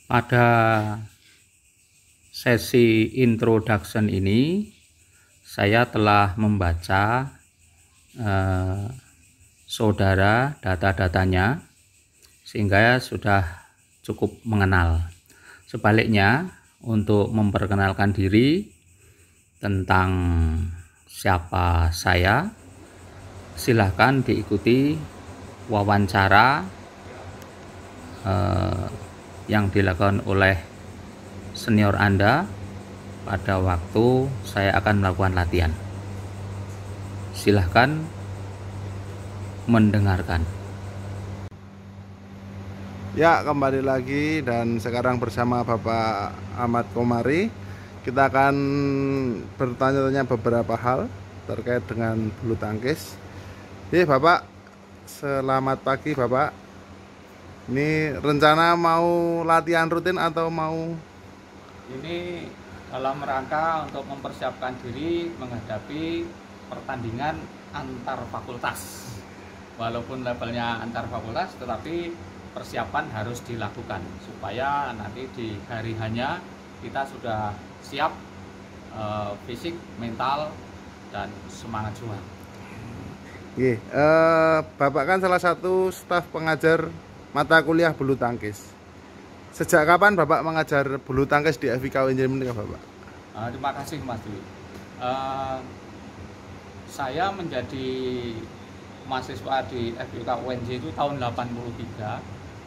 Pada sesi introduction ini saya telah membaca saudara data-datanya sehingga sudah cukup mengenal. Sebaliknya, untuk memperkenalkan diri tentang siapa saya, silahkan diikuti wawancara yang dilakukan oleh senior Anda pada waktu saya akan melakukan latihan. Silahkan mendengarkan. Ya, kembali lagi dan sekarang bersama Bapak Ahmad Komari. Kita akan bertanya-tanya beberapa hal terkait dengan bulu tangkis. Bapak, selamat pagi Bapak. Ini rencana mau latihan rutin atau mau? Ini dalam rangka untuk mempersiapkan diri menghadapi pertandingan antar fakultas. Walaupun levelnya antar fakultas, tetapi persiapan harus dilakukan supaya nanti di hari hanya kita sudah siap fisik, mental, dan semangat juang. Bapak kan salah satu staf pengajar mata kuliah bulu tangkis. Sejak kapan Bapak mengajar bulu tangkis di FIK UNJ Bapak? Terima kasih Mas Dwi. Saya menjadi mahasiswa di FIK UNJ itu tahun 83.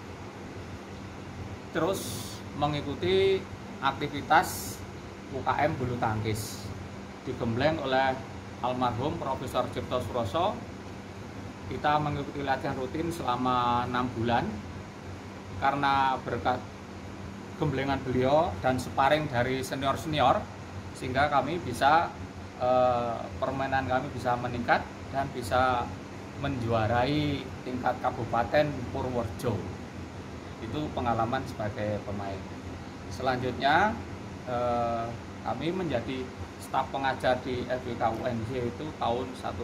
Terus mengikuti aktivitas UKM bulu tangkis digembleng oleh almarhum Profesor Cipto Suroso. Kita mengikuti latihan rutin selama 6 bulan karena berkat gemblengan beliau dan sparring dari senior-senior sehingga kami bisa permainan kami bisa meningkat dan bisa menjuarai tingkat Kabupaten Purworejo. Itu pengalaman sebagai pemain. Selanjutnya kami menjadi staf pengajar di FIK UNJ itu tahun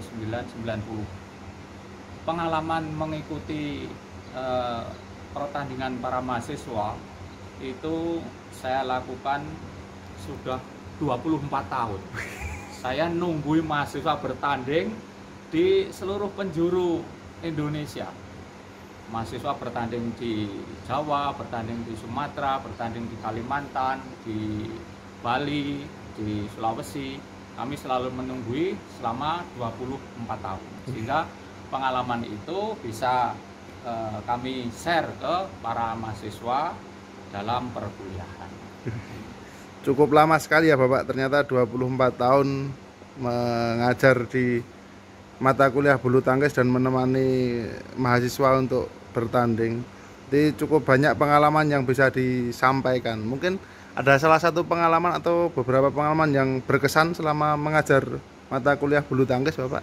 1990. Pengalaman mengikuti pertandingan para mahasiswa itu saya lakukan sudah 24 tahun. Saya nungguin mahasiswa bertanding di seluruh penjuru Indonesia. Mahasiswa bertanding di Jawa, bertanding di Sumatera, bertanding di Kalimantan, di Bali, di Sulawesi. Kami selalu menunggui selama 24 tahun. Sehingga pengalaman itu bisa kami share ke para mahasiswa dalam perkuliahan. Cukup lama sekali ya Bapak, ternyata 24 tahun mengajar di mata kuliah bulu tangkis dan menemani mahasiswa untuk bertanding. Jadi cukup banyak pengalaman yang bisa disampaikan. Mungkin ada salah satu pengalaman atau beberapa pengalaman yang berkesan selama mengajar mata kuliah bulu tangkis Bapak?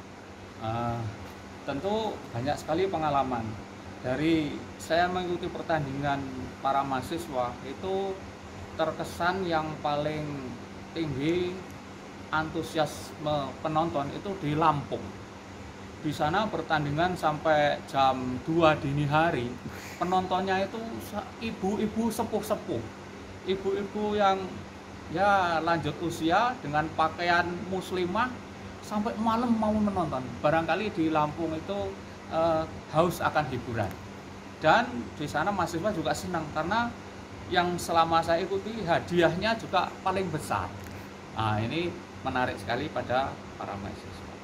Tentu banyak sekali pengalaman. Dari saya mengikuti pertandingan para mahasiswa itu terkesan yang paling tinggi antusiasme penonton itu di Lampung. Di sana pertandingan sampai jam 2 dini hari. Penontonnya itu ibu-ibu sepuh-sepuh. Ibu-ibu yang ya lanjut usia dengan pakaian muslimah sampai malam mau menonton. Barangkali di Lampung itu haus akan hiburan. Dan di sana mahasiswa juga senang karena yang selama saya ikuti hadiahnya juga paling besar. Nah, ini menarik sekali pada para mahasiswa.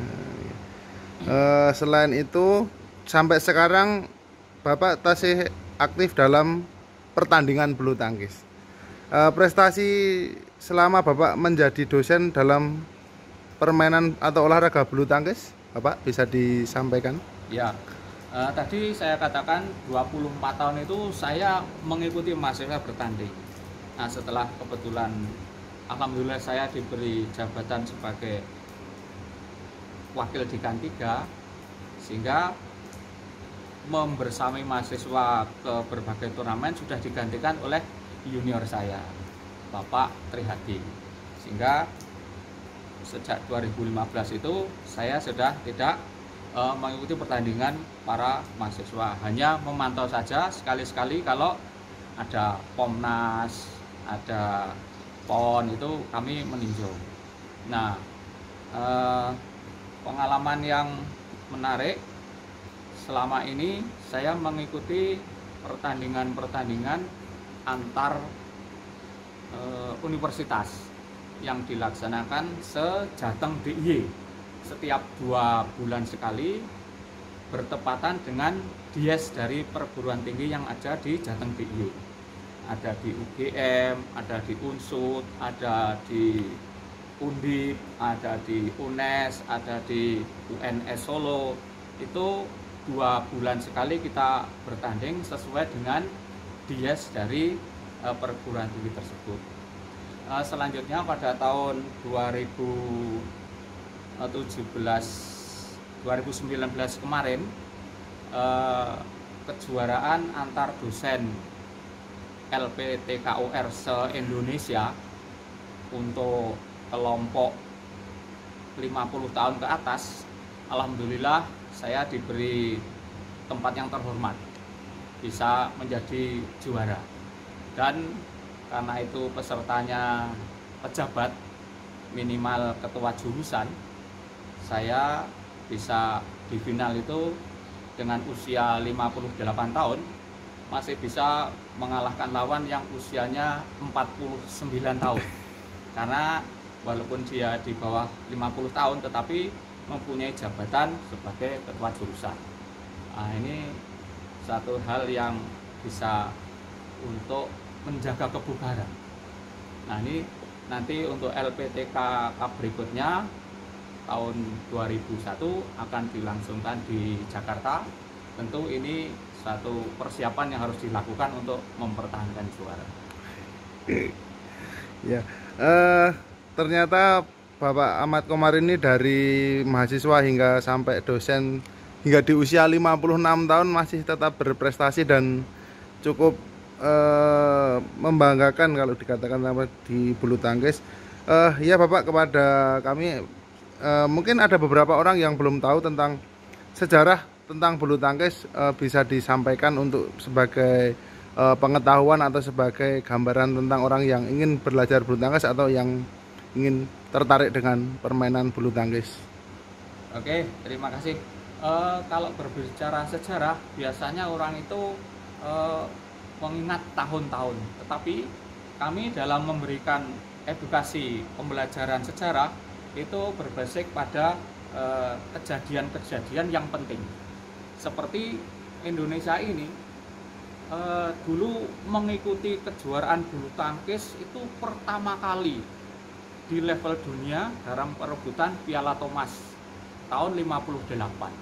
Selain itu, sampai sekarang Bapak masih aktif dalam pertandingan bulu tangkis. Prestasi selama Bapak menjadi dosen dalam permainan atau olahraga bulu tangkis, Bapak bisa disampaikan? Ya, tadi saya katakan 24 tahun itu saya mengikuti mahasiswa bertanding. Nah, setelah kebetulan alhamdulillah saya diberi jabatan sebagai wakil Dekan 3, sehingga membersamai mahasiswa ke berbagai turnamen sudah digantikan oleh junior saya, Bapak Trihadi. Sehingga sejak 2015 itu saya sudah tidak mengikuti pertandingan para mahasiswa, hanya memantau saja sekali-sekali kalau ada Pomnas, ada PON, itu kami meninjau. Nah, pengalaman yang menarik selama ini saya mengikuti pertandingan-pertandingan antar universitas yang dilaksanakan se-Jateng DIY setiap 2 bulan sekali, bertepatan dengan dies dari perguruan tinggi yang ada di Jateng DIY. Ada di UGM, ada di Unsud, ada di Undip, ada di UNES, ada di UNS Solo. Itu 2 bulan sekali kita bertanding sesuai dengan dies dari perguruan tinggi tersebut. Selanjutnya pada tahun 2019 kemarin, kejuaraan antar dosen LPTKUR se-Indonesia untuk kelompok 50 tahun ke atas, alhamdulillah saya diberi tempat yang terhormat, bisa menjadi juara. Dan karena itu pesertanya pejabat, minimal ketua jurusan, saya bisa di final itu dengan usia 58 tahun masih bisa mengalahkan lawan yang usianya 49 tahun. Karena walaupun dia di bawah 50 tahun tetapi mempunyai jabatan sebagai ketua jurusan. Nah, ini satu hal yang bisa untuk menjaga kebugaran. Nah, ini nanti untuk LPTK berikutnya tahun 2001 akan dilangsungkan di Jakarta. Tentu ini satu persiapan yang harus dilakukan untuk mempertahankan juara. Ya, ternyata Bapak Ahmad Qomar ini dari mahasiswa hingga sampai dosen hingga di usia 56 tahun masih tetap berprestasi dan cukup membanggakan kalau dikatakan di bulu tangkis. Ya Bapak, kepada kami mungkin ada beberapa orang yang belum tahu tentang sejarah tentang bulu tangkis, bisa disampaikan untuk sebagai pengetahuan atau sebagai gambaran tentang orang yang ingin belajar bulu tangkis atau yang ingin tertarik dengan permainan bulu tangkis. Oke, terima kasih. Kalau berbicara sejarah, biasanya orang itu mengingat tahun-tahun, tetapi kami dalam memberikan edukasi pembelajaran sejarah itu berbasis pada kejadian-kejadian yang penting. Seperti Indonesia ini dulu mengikuti kejuaraan bulu tangkis itu pertama kali di level dunia dalam perebutan Piala Thomas tahun 58.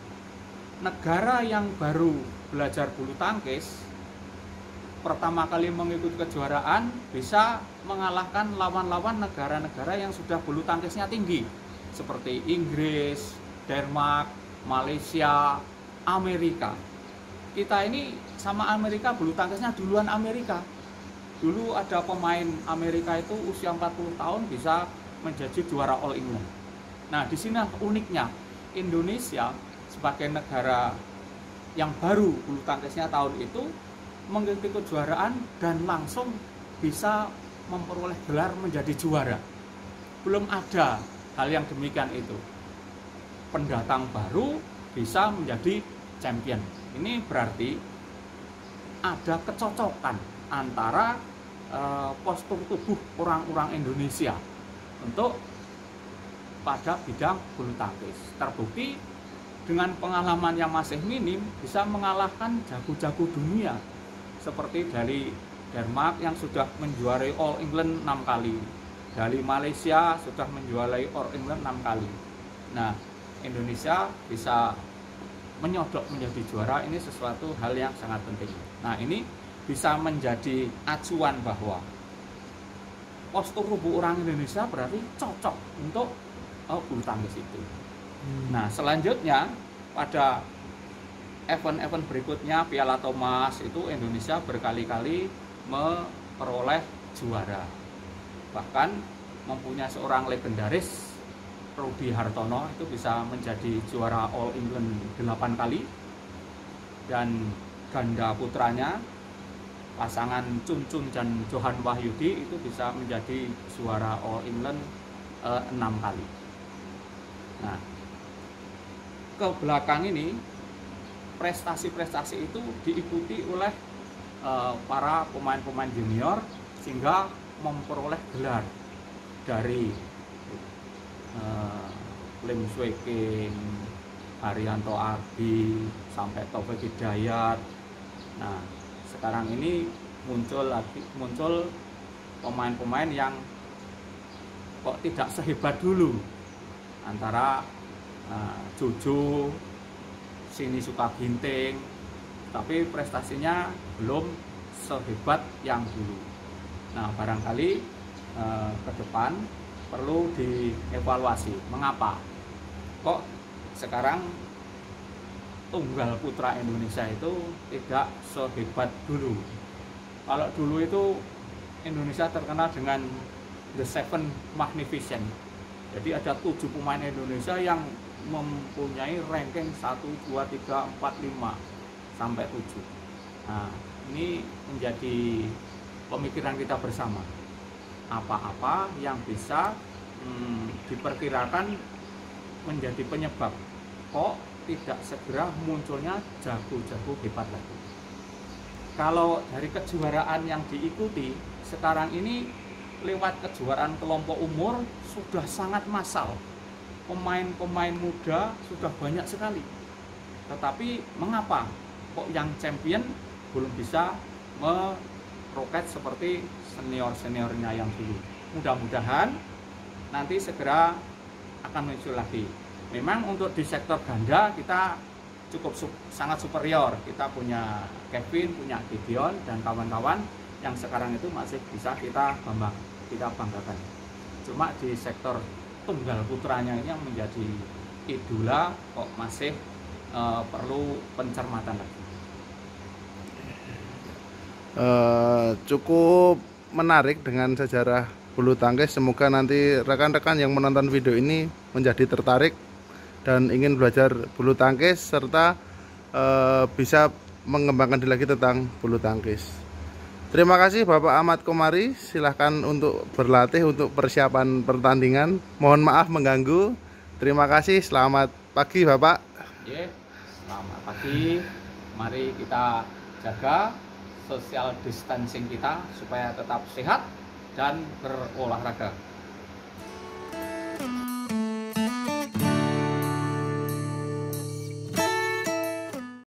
Negara yang baru belajar bulu tangkis pertama kali mengikuti kejuaraan bisa mengalahkan lawan-lawan negara-negara yang sudah bulu tangkisnya tinggi seperti Inggris, Denmark, Malaysia, Amerika. Kita ini sama Amerika bulu tangkisnya duluan Amerika. Dulu ada pemain Amerika itu usia 40 tahun bisa menjadi juara All England. Nah, di sini uniknya Indonesia sebagai negara yang baru bulu tangkisnya tahun itu mengikuti kejuaraan dan langsung bisa memperoleh gelar menjadi juara. Belum ada hal yang demikian itu. Pendatang baru bisa menjadi champion. Ini berarti ada kecocokan antara postur tubuh orang-orang Indonesia untuk pada bidang bulu tangkis. Terbukti dengan pengalaman yang masih minim bisa mengalahkan jago-jago dunia seperti dari Denmark yang sudah menjuarai All England 6 kali, dari Malaysia sudah menjuarai All England 6 kali. Nah, Indonesia bisa menyodok menjadi juara, ini sesuatu hal yang sangat penting. Nah, ini bisa menjadi acuan bahwa postur tubuh orang Indonesia berarti cocok untuk bulu tangkis itu. Nah, selanjutnya pada event-event berikutnya Piala Thomas itu Indonesia berkali-kali memperoleh juara. Bahkan mempunyai seorang legendaris Rudi Hartono itu bisa menjadi juara All England 8 kali. Dan ganda putranya pasangan Chun Chun dan Johan Wahyudi itu bisa menjadi juara All England 6 kali. Nah, ke belakang ini prestasi-prestasi itu diikuti oleh para pemain-pemain junior sehingga memperoleh gelar dari Lim Swee King, Haryanto Ardi, sampai Taufik Hidayat. Nah, sekarang ini muncul pemain-pemain yang kok tidak sehebat dulu, antara Jojo, Sini Suka Ginting, tapi prestasinya belum sehebat yang dulu. Nah, barangkali ke depan perlu dievaluasi mengapa kok sekarang tunggal putra Indonesia itu tidak sehebat dulu. Kalau dulu itu Indonesia terkenal dengan The Seven Magnificent. Jadi ada 7 pemain Indonesia yang mempunyai ranking 1, 2, 3, 4, 5 sampai 7. Nah, ini menjadi pemikiran kita bersama. Apa-apa yang bisa diperkirakan menjadi penyebab kok tidak segera munculnya jago-jago hebat lagi. Kalau dari kejuaraan yang diikuti sekarang ini lewat kejuaraan kelompok umur sudah sangat massal. Pemain-pemain muda sudah banyak sekali. Tetapi mengapa kok yang champion belum bisa meroket seperti senior-seniornya yang dulu? Mudah-mudahan nanti segera akan muncul lagi. Memang untuk di sektor ganda kita cukup sangat superior. Kita punya Kevin, punya Gideon dan kawan-kawan yang sekarang itu masih bisa kita banggakan. Cuma di sektor tunggal putranya ini yang menjadi idola kok masih perlu pencermatan lagi. Cukup menarik dengan sejarah bulu tangkis. Semoga nanti rekan-rekan yang menonton video ini menjadi tertarik dan ingin belajar bulu tangkis serta bisa mengembangkan diri lagi tentang bulu tangkis. Terima kasih Bapak Ahmad Komari. Silahkan untuk berlatih untuk persiapan pertandingan. Mohon maaf mengganggu. Terima kasih. Selamat pagi Bapak. Selamat pagi. Mari kita jaga social distancing kita supaya tetap sehat dan berolahraga.